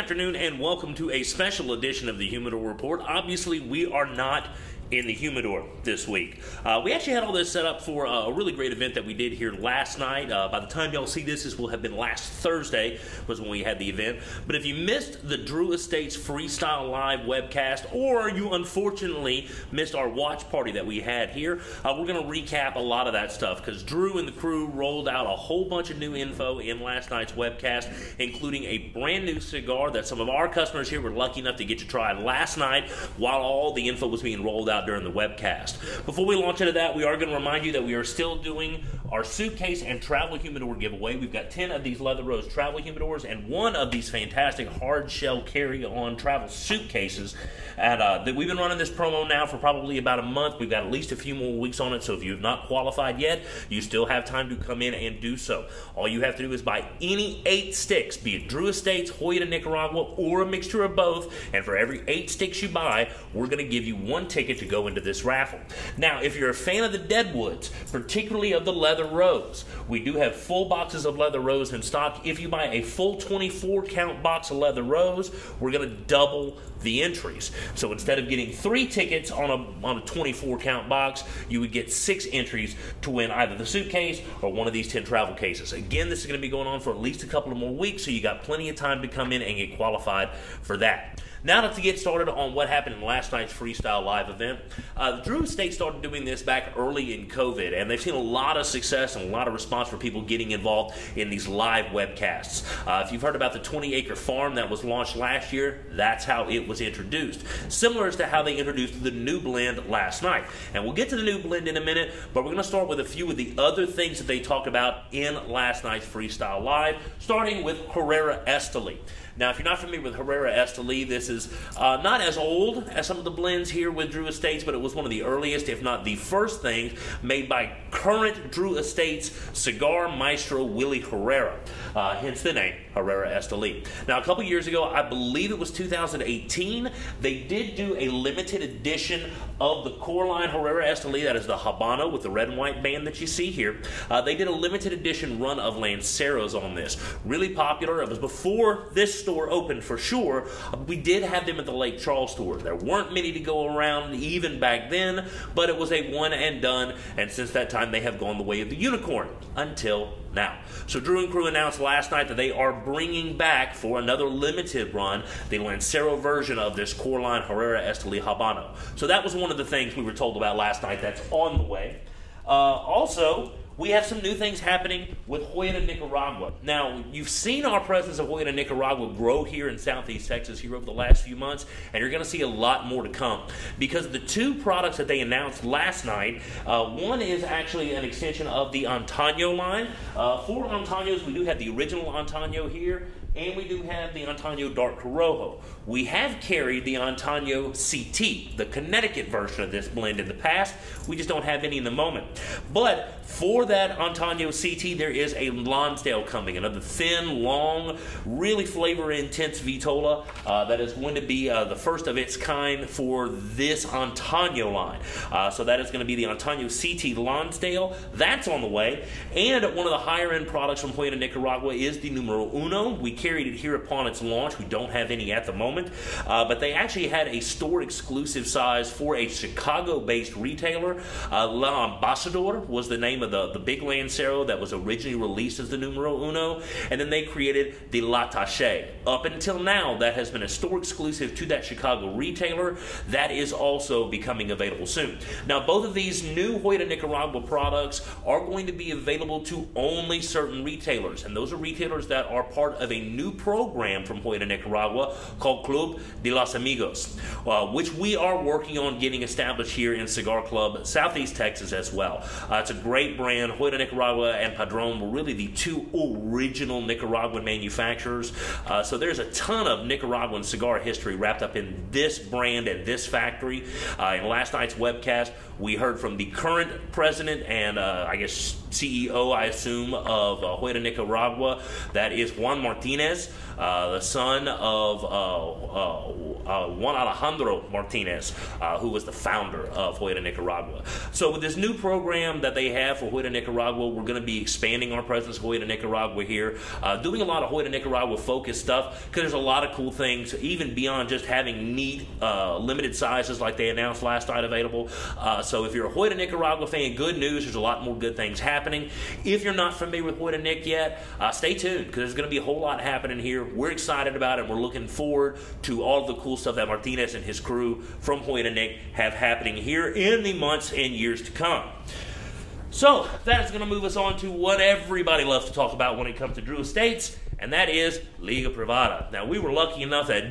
afternoon, and welcome to a special edition of the Humidor Report. Obviously, we are not in the humidor this week. We actually had all this set up for a really great event that we did here last night. By the time y'all see this, this will have been last Thursday was when we had the event. But if you missed the Drew Estates Freestyle Live webcast, or you unfortunately missed our watch party that we had here, we're going to recap a lot of that stuff because Drew and the crew rolled out a whole bunch of new info in last night's webcast, including a brand new cigar that some of our customers here were lucky enough to get to try last night while all the info was being rolled out during the webcast. Before we launch into that, we are going to remind you that we are still doing our suitcase and travel humidor giveaway. We've got 10 of these leather rose travel humidors and one of these fantastic hard shell carry-on travel suitcases. And that we've been running this promo now for probably about a month. We've got at least a few more weeks on it, so if you've not qualified yet, you still have time to come in and do so. All you have to do is buy any 8 sticks, be it Drew Estates, Joya de Nicaragua, or a mixture of both, and for every 8 sticks you buy, we're going to give you 1 ticket to go into this raffle. Now, if you're a fan of the Deadwoods, particularly of the leather rose, we do have full boxes of leather rose in stock. If you buy a full 24 count box of leather rose, we're going to double the entries. So instead of getting 3 tickets on a 24 count box, you would get 6 entries to win either the suitcase or one of these 10 travel cases. Again, this is going to be going on for at least a couple of more weeks, so you got plenty of time to come in and get qualified for that. Now to get started on what happened in last night's Freestyle Live event, Drew Estate started doing this back early in COVID, and they've seen a lot of success and a lot of response for people getting involved in these live webcasts. If you've heard about the 20-acre farm that was launched last year, that's how it was introduced. Similar as to how they introduced the new blend last night. And we'll get to the new blend in a minute, but we're going to start with a few of the other things that they talked about in last night's Freestyle Live, starting with Herrera Esteli. Now, if you're not familiar with Herrera Esteli, this is not as old as some of the blends here with Drew Estates, but it was one of the earliest, if not the first thing, made by current Drew Estates cigar maestro Willie Herrera, hence the name Herrera Esteli. Now, a couple years ago, I believe it was 2018, they did do a limited edition of the core line Herrera Esteli, that is the Habano with the red and white band that you see here. They did a limited edition run of Lanceros on this. Really popular. It was before this store opened for sure. We did have them at the Lake Charles store. There weren't many to go around even back then, but it was a one and done, and since that time they have gone the way of the unicorn until now. So Drew and crew announced last night that they are bringing back for another limited run the Lancero version of this core line Herrera Esteli Habano. So that was one of the things we were told about last night that's on the way. Also, we have some new things happening with Joya de Nicaragua. Now, you've seen our presence of Joya de Nicaragua grow here in Southeast Texas here over the last few months, and you're going to see a lot more to come. Because the 2 products that they announced last night, one is actually an extension of the Antaño line. For Antaños, we do have the original Antaño here, and we do have the Antaño Dark Corojo. We have carried the Antaño CT, the Connecticut version of this blend in the past. We just don't have any in the moment. But for that Antaño CT, there is a Lonsdale coming, another thin, long, really flavor-intense Vitola that is going to be the first of its kind for this Antaño line. So that is going to be the Antaño CT Lonsdale. That's on the way. And one of the higher-end products from Joya de Nicaragua is the Numero Uno. We carried it here upon its launch. We don't have any at the moment. But they actually had a store-exclusive size for a Chicago-based retailer. La Ambassador was the name of the big Lancero that was originally released as the Numero Uno, and then they created the La Tache. Up until now, that has been a store exclusive to that Chicago retailer. That is also becoming available soon. Now, both of these new Joya de Nicaragua products are going to be available to only certain retailers, and those are retailers that are part of a new program from Joya de Nicaragua called Club de los Amigos, which we are working on getting established here in Cigar Club, Southeast Texas as well. It's a great brand. Joya de Nicaragua and Padron were really the 2 original Nicaraguan manufacturers. So there's a ton of Nicaraguan cigar history wrapped up in this brand and this factory. In last night's webcast, we heard from the current president and I guess CEO, I assume, of Joya de Nicaragua. That is Juan Martinez, the son of Juan Alejandro Martinez, who was the founder of Joya de Nicaragua. So with this new program that they have for Joya de Nicaragua, we're going to be expanding our presence at Joya de Nicaragua here, doing a lot of Joya de Nicaragua focused stuff, because there's a lot of cool things, even beyond just having neat limited sizes like they announced last night available. So if you're a Joya de Nicaragua fan, good news, there's a lot more good things happening. If you're not familiar with Joya de Nic yet, stay tuned, because there's going to be a whole lot happening here. We're excited about it. We're looking forward to all of the cool stuff that Martinez and his crew from Joya de Nic have happening here in the months and years to come. So that's going to move us on to what everybody loves to talk about when it comes to Drew Estates, and that is Liga Privada. Now, we were lucky enough that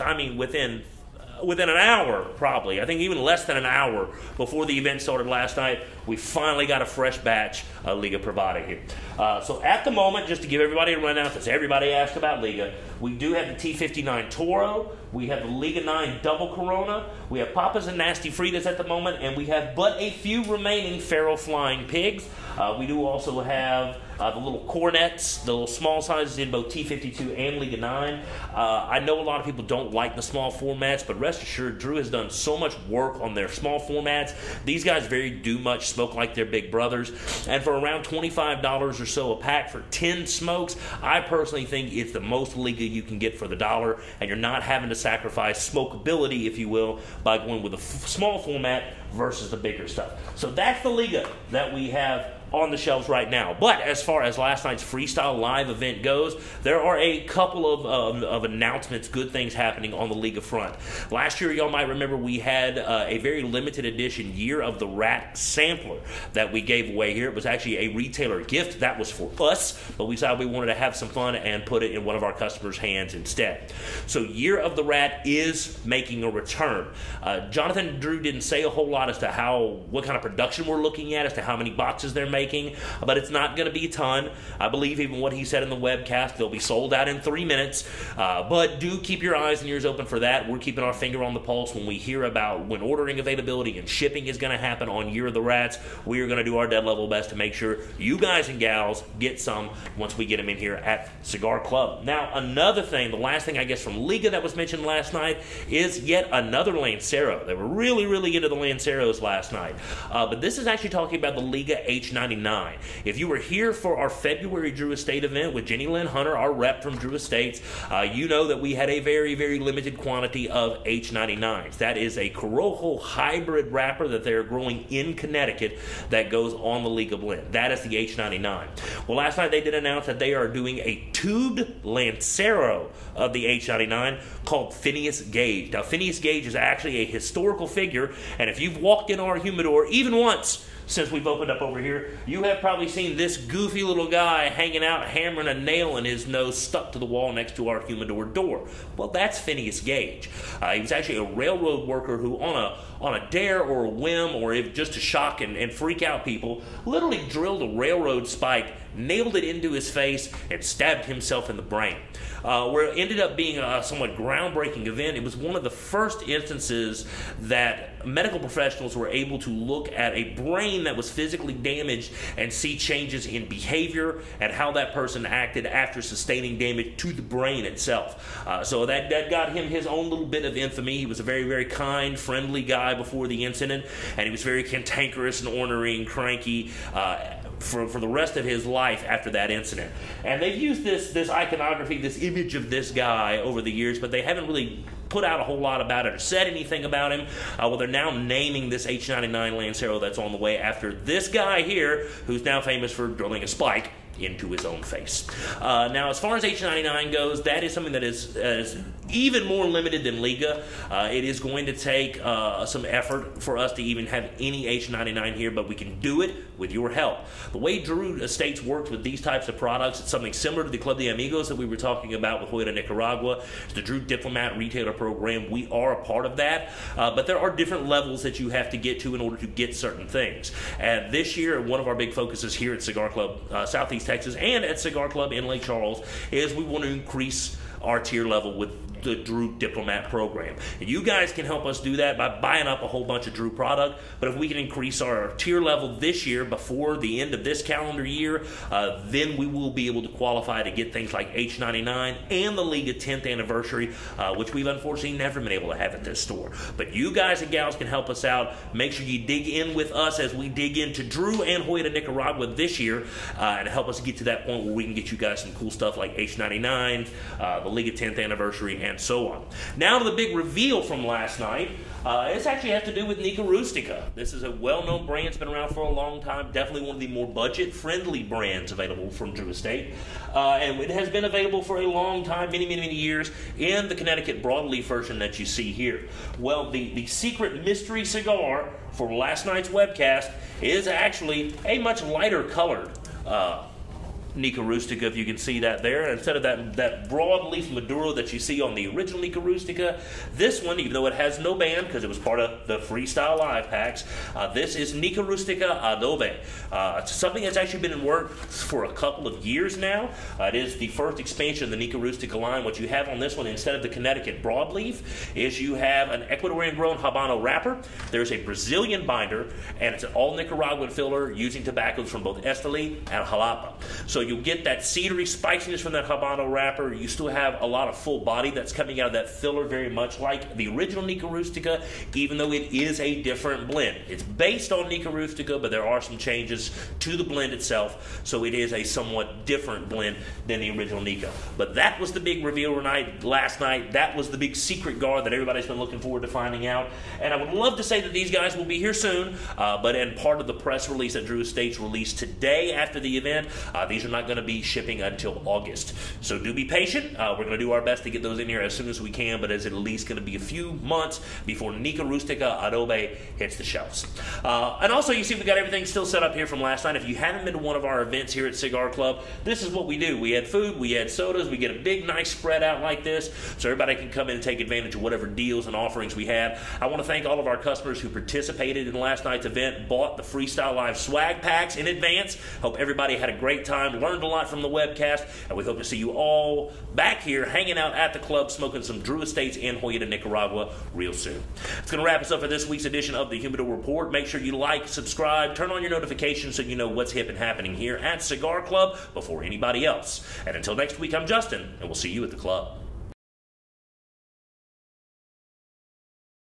within an hour, probably, I think even less than an hour before the event started last night, we finally got a fresh batch of Liga Privada here. So at the moment, just to give everybody a rundown, since everybody asked about Liga, we do have the T59 Toro, we have the Liga 9 Double Corona, we have Papas and Nasty Fritas at the moment, and we have but a few remaining Feral Flying Pigs. We do also have the little cornets, the little small sizes in both T52 and Liga 9. I know a lot of people don't like the small formats, but rest assured, Drew has done so much work on their small formats. These guys very do much smoke like their big brothers, and for around $25 or so a pack for 10 smokes, I personally think it's the most Liga you can get for the dollar, and you're not having to sacrifice smokability, if you will, by going with a small format versus the bigger stuff. So that's the Liga that we have on the shelves right now. But as far as last night's Freestyle live event goes, there are a couple of announcements, good things happening on the Liga front. Last year, y'all might remember we had a very limited edition Year of the Rat sampler that we gave away here. It was actually a retailer gift. That was for us, but we decided we wanted to have some fun and put it in one of our customers' hands instead. So Year of the Rat is making a return. Jonathan and Drew didn't say a whole lot as to what kind of production we're looking at, as to how many boxes they're making, but it's not going to be a ton. I believe even what he said in the webcast, they'll be sold out in 3 minutes, but do keep your eyes and ears open for that. We're keeping our finger on the pulse when we hear about when ordering availability and shipping is going to happen on Year of the Rats. We are going to do our dead level best to make sure you guys and gals get some once we get them in here at Cigar Club. Now, another thing, the last thing I guess from Liga that was mentioned last night is yet another Lancero. They were really, really into the Lanceros last night, but this is actually talking about the Liga H99. If you were here for our February Drew Estate event with Jenny Lynn Hunter, our rep from Drew Estates, you know that we had a very, very limited quantity of H99s. That is a Corojo hybrid wrapper that they're growing in Connecticut that goes on the Liga blend. That is the H99. Well, last night they did announce that they are doing a tubed Lancero of the H99 called Phineas Gage. Now, Phineas Gage is actually a historical figure, and if you've walked in our humidor even once since we've opened up over here, you have probably seen this goofy little guy hanging out, hammering a nail in his nose stuck to the wall next to our humidor door. Well, that's Phineas Gage. He was actually a railroad worker who, on a dare or a whim, or if just to shock and freak out people, literally drilled a railroad spike, nailed it into his face, and stabbed himself in the brain. Where it ended up being a somewhat groundbreaking event. It was one of the first instances that medical professionals were able to look at a brain that was physically damaged and see changes in behavior and how that person acted after sustaining damage to the brain itself. So that got him his own little bit of infamy. He was a very, very kind, friendly guy before the incident, and he was very cantankerous and ornery and cranky for the rest of his life after that incident. And they've used this iconography, this image of this guy over the years, but they haven't really put out a whole lot about it or said anything about him. Well, they're now naming this H99 Lancero that's on the way after this guy here, who's now famous for drilling a spike into his own face. Now, as far as H99 goes, that is something that is even more limited than Liga. It is going to take some effort for us to even have any H99 here, but we can do it with your help. The way Drew Estates works with these types of products, it's something similar to the Club de Amigos that we were talking about with Joya de Nicaragua. It's the Drew Diplomat Retailer Program. We are a part of that, but there are different levels that you have to get to in order to get certain things. And this year, one of our big focuses here at Cigar Club Southeast Texas and at Cigar Club in Lake Charles is we want to increase our tier level with the Drew Diplomat program. And you guys can help us do that by buying up a whole bunch of Drew product. But if we can increase our tier level this year before the end of this calendar year, then we will be able to qualify to get things like H99 and the Liga 10th anniversary, which we've unfortunately never been able to have at this store. But you guys and gals can help us out. Make sure you dig in with us as we dig into Drew and Joya de Nicaragua this year, and help us get to that point where we can get you guys some cool stuff like H99, the Liga 10th anniversary, and so on. Now to the big reveal from last night. This actually has to do with Nica Rustica. This is a well-known brand. It's been around for a long time. Definitely one of the more budget-friendly brands available from Drew Estate. And it has been available for a long time, many, many, many years, in the Connecticut broadleaf version that you see here. Well, the secret mystery cigar for last night's webcast is actually a much lighter colored Nica Rustica, if you can see that there. Instead of that broadleaf Maduro that you see on the original Nica Rustica, this one, even though it has no band because it was part of the Freestyle Live packs, this is Nica Rustica Adobe. It's something that's actually been in work for a couple of years now. It is the first expansion of the Nica Rustica line. What you have on this one, instead of the Connecticut broadleaf, is you have an Ecuadorian-grown Habano wrapper. There's a Brazilian binder, and it's an all-Nicaraguan filler using tobaccos from both Esteli and Jalapa. So you'll get that cedary spiciness from that Habano wrapper. You still have a lot of full body that's coming out of that filler, very much like the original Nica Rustica, even though it is a different blend. It's based on Nica Rustica, but there are some changes to the blend itself, so it is a somewhat different blend than the original Nica. But that was the big reveal last night. That was the big secret guard that everybody's been looking forward to finding out. And I would love to say that these guys will be here soon, but in part of the press release that Drew Estate's released today after the event, these are not going to be shipping until August. So do be patient. We're going to do our best to get those in here as soon as we can, but it's at least going to be a few months before Nica Rustica Adobe hits the shelves. And also, you see we got everything still set up here from last night. If you haven't been to one of our events here at Cigar Club, this is what we do. We had food, we had sodas, we get a big, nice spread out like this, so everybody can come in and take advantage of whatever deals and offerings we had. I want to thank all of our customers who participated in last night's event, bought the Freestyle Live swag packs in advance. Hope everybody had a great time, learned a lot from the webcast, and we hope to see you all back here hanging out at the club smoking some Drew Estates and Joya de Nicaragua real soon. It's going to wrap us up for this week's edition of the Humidor Report. Make sure you like, subscribe, turn on your notifications so you know what's hip and happening here at Cigar Club before anybody else. And until next week, I'm Justin, and we'll see you at the club.